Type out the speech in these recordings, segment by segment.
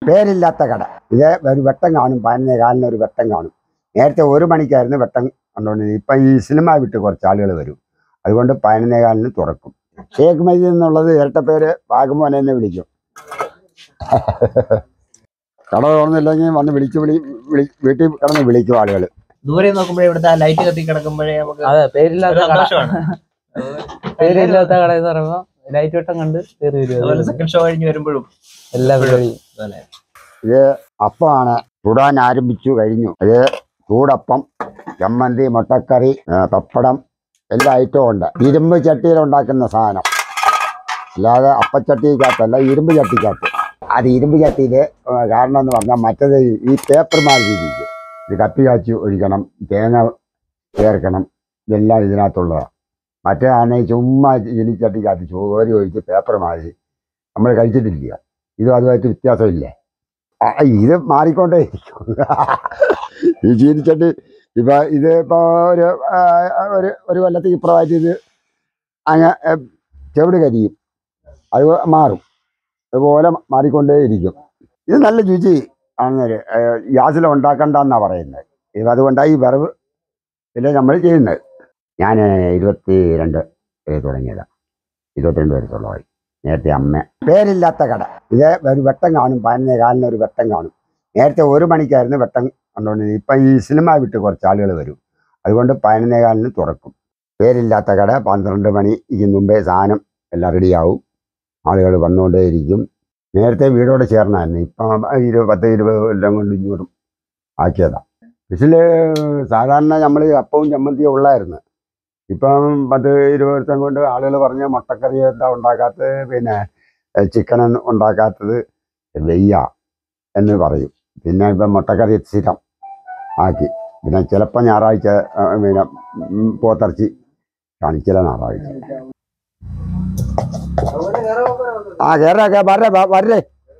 പേരില്ലാത്ത കട. ഇത് ഒരു വെട്ടം കാണും, 11:15 ഒരു വെട്ടം കാണും. നേരത്തെ 1 മണിക്കായിരുന്നു വെട്ടം കണ്ടുകൊണ്ടിരുന്നത്. ഇപ്പം ഈ സിനിമ വിട്ട് കുറച്ച് ആളുകൾ വരും, അതുകൊണ്ട് 11:15 തുറക്കും. ഷേഖ് മജീദ് എന്നുള്ളത് ഇരട്ടപ്പേര് വാഗമോനെ എന്ന് വിളിക്കും. കട തുറന്നില്ലെങ്കിൽ വന്ന് വീട്ടിൽ കിടന്ന് വിളിക്കും ആളുകൾ. ദൂരെ നോക്കുമ്പോഴേ ഇവിടുത്തെ ലൈറ്റ് കത്തി കിടക്കുമ്പോഴേ നമുക്ക് അതെ പേരില്ലാത്ത കട എന്ന് പറയുമ്പോ ലൈറ്റ് വെട്ടം കണ്ട് കയറി വരും. സെക്കൻഡ് ഷോ കഴിഞ്ഞ് വരുമ്പോഴും എല്ലാ പരിപാടിയും. ഇത് അപ്പമാണ് ചൂടാൻ ആരംഭിച്ചു കഴിഞ്ഞു. അത് ചൂടപ്പം, ചമ്മന്തി, മുട്ടക്കറി, പപ്പടം, എല്ലാ ഐറ്റവും ഉണ്ട്. ഇരുമ്പ് ചട്ടിയിൽ ഉണ്ടാക്കുന്ന സാധനം, അല്ലാതെ അപ്പച്ചട്ടിക്കകത്തല്ല, ഇരുമ്പ് ചട്ടിക്കകത്ത്. അത് ഇരുമ്പ് ചട്ടിയിൽ കാരണം എന്ന് പറഞ്ഞാൽ മറ്റേത് ഈ പേപ്പർ മാതിരിക്കും. ഇത് കത്തി കാച്ചി ഒഴിക്കണം, തേങ്ങ ചേർക്കണം, ഇതെല്ലാം ഇതിനകത്തുള്ളതാണ്. മറ്റേതാണെങ്കിൽ ചുമ്മാ ചട്ടിക്കകത്ത് ചോരി ഒഴിച്ച് പേപ്പർ മാതിരി നമ്മൾ കഴിച്ചിട്ടില്ല. ഇതും അതുമായിട്ട് വ്യത്യാസമില്ലേ? ഇത് മാറിക്കൊണ്ടേയിരിക്കും. ഈ ചീനിച്ചട്ടി ഇത് ഇപ്പോൾ ഒരു കൊല്ലത്തേക്ക് ഇപ്പുറമായിട്ട് ഇത് അങ്ങ് ചെവിട് കരിയും, അത് മാറും, അതുപോലെ മാറിക്കൊണ്ടേയിരിക്കും. ഇത് നല്ല രുചി അങ്ങനെ ഗ്യാസിൽ ഉണ്ടാക്കണ്ടെന്നാണ് പറയുന്നത്. ഇത് അതുകൊണ്ടാണ് ഈ വിറവ് ഇതിൽ നമ്മൾ ചെയ്യുന്നത്. ഞാൻ 22 തുടങ്ങിയതാണ്, 22 വയസ്സുള്ളതായി. നേരത്തെ അമ്മ. പേരില്ലാത്ത കട. ഇത് ഒരു വെട്ടം കാണും, 11:15 ഒരു വെട്ടം കാണും. നേരത്തെ 1 മണിക്കായിരുന്നു വെട്ടം കണ്ടുകൊണ്ടിരുന്നത്. ഇപ്പം ഈ സിനിമ വിട്ട് കുറച്ച് ആളുകൾ വരും, അതുകൊണ്ട് 11:15 തുറക്കും. പേരില്ലാത്ത കട 12 മണിക്ക് മുമ്പേ സാധനം എല്ലാം റെഡിയാവും, ആളുകൾ വന്നുകൊണ്ടേയിരിക്കും. നേരത്തെ വീടോട് ചേർന്നായിരുന്നു, ഇപ്പം 10-20 കൊല്ലം കൊണ്ട് ഇങ്ങോട്ടും ആക്കിയതാണ്. ഇതിൽ സാധാരണ നമ്മൾ അപ്പവും ചമ്മന്തിയും ഉള്ളായിരുന്നു. ഇപ്പം 10-20 വർഷം കൊണ്ട് ആളുകൾ പറഞ്ഞ് മുട്ടക്കറി എന്താ ഉണ്ടാക്കാത്തത്, പിന്നെ ചിക്കൻ ഉണ്ടാക്കാത്തത് വെയ്യ എന്ന് പറയും. പിന്നെ ഇപ്പം മുട്ടക്കറി സ്ഥിരം ആക്കി. പിന്നെ ചിലപ്പോൾ ഞായറാഴ്ച പിന്നെ പോത്തിറച്ചി കാണിച്ചില്ല ഞായറാഴ്ച. കയറേ വരേ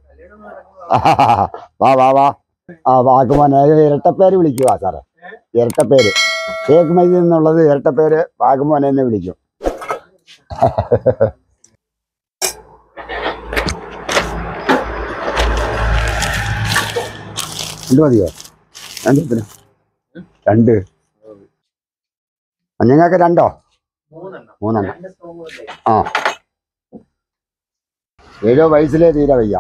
വാ. വാഗമോനെ ഇരട്ടപ്പേര് വിളിക്കുക സാറേ, ഇരട്ടപ്പേര്. ഷേഖ് മജീദ് എന്നുള്ളത് ഇരട്ടപ്പേര് വാഗമോനെ എന്ന് വിളിക്കും. മതിയോ? 2 നിങ്ങൾക്ക് 2 3 ആ 7 വയസ്സിലേ തീരെ വയ്യ.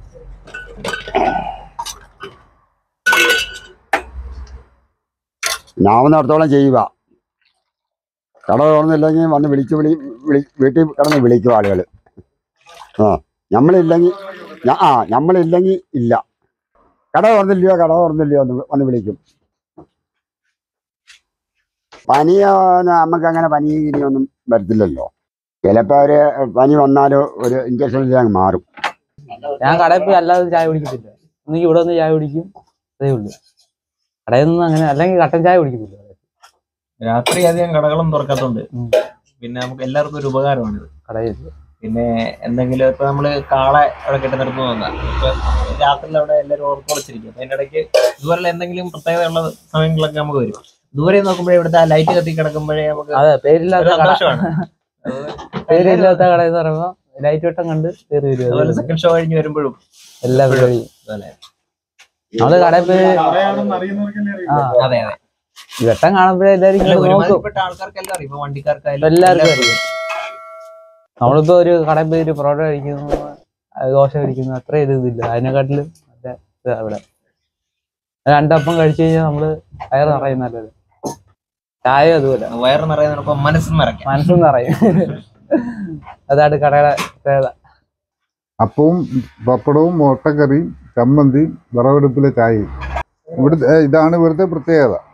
നാവുന്നിടത്തോളം ചെയ്യുക. കട തുറന്നില്ലെങ്കിൽ വന്ന് വീട്ടിൽ കിടന്ന് വിളിക്കും ആളുകൾ. നമ്മളില്ലെങ്കിൽ ഇല്ല, കട തുറന്നില്ലയോ എന്ന് വന്ന് വിളിക്കും. പനിയോ നമുക്കങ്ങനെ പനി ഇനിയൊന്നും വരത്തില്ലല്ലോ. ചിലപ്പോൾ ഒരു പനി വന്നാലോ ഒരു ഇഞ്ചക്ഷൻ അങ്ങ് മാറും. ഞാൻ കടയിൽ പോയി അല്ലാതെ ചായ കുടിക്കത്തില്ല. ഒന്നെങ്കിൽ ഇവിടെ ഒന്ന് ചായ കുടിക്കും, അതേ ഉള്ളൂ. കടയിൽ നിന്ന് അങ്ങനെ അല്ലെങ്കിൽ കട്ടൻ ചായ കുടിക്കത്തില്ല. രാത്രി അധികം കടകളും തുറക്കാത്തോണ്ട് പിന്നെ നമുക്ക് എല്ലാവർക്കും ഒരു ഉപകാരമാണിത് കടയിൽ. പിന്നെ എന്തെങ്കിലും ഇപ്പൊ നമ്മള് കാളെ അവിടെ കെട്ടി നിർത്തുന്ന തോന്നാം, ഇപ്പൊ രാത്രിയിൽ അവിടെ എല്ലാവരും ഓർക്കൊളിച്ചിരിക്കും. അതിന്റെ ഇടയ്ക്ക് ഇതുപോലുള്ള എന്തെങ്കിലും പ്രത്യേകതയുള്ള സമയങ്ങളൊക്കെ നമുക്ക് വരും. ദൂരെ നോക്കുമ്പോഴേ ഇവിടുത്തെ ലൈറ്റ് കത്തി കിടക്കുമ്പോഴേ നമുക്ക് അതെ പേരില്ലാത്ത സന്തോഷമാണ്. പേരില്ലാത്ത കട എന്ന് പറയുമ്പോ ലൈറ്റ് വെട്ടം കണ്ട് കയറി വരും. അതുപോലെ സെക്കൻഡ് ഷോ കഴിഞ്ഞ് വരുമ്പോഴും എല്ലാ പരിപാടിയും. നമ്മള് കടയിൽ പോയി അതെ വെട്ടം കാണുമ്പോഴേ എല്ലാരും ആൾക്കാർക്കെല്ലാം അറിയാം, ഇപ്പൊ വണ്ടിക്കാർക്കായാലും എല്ലാവർക്കും അറിയാം. നമ്മളിപ്പോ ഒരു കടയിൽ പോയി ഒരു പൊറോട്ട കഴിക്കുന്നു, ദോശ കഴിക്കുന്നു, അത്ര ഇതില്ല. അതിനെക്കാട്ടിലും അവിടെ 2 അപ്പം കഴിച്ചു കഴിഞ്ഞാൽ നമ്മള് വയറ് നിറയുന്നല്ലോ. ചായ അതുപോലെ വയറ് നിറയുന്ന മനസ്സും നിറയും. അതാണ് കടയുടെ പ്രത്യേകത. അപ്പവും പപ്പടവും മുട്ടക്കറിയും ചമ്മന്തിയും വിറവെടുപ്പിലെ ചായയും ഇതാണ് ഇവിടുത്തെ പ്രത്യേകത.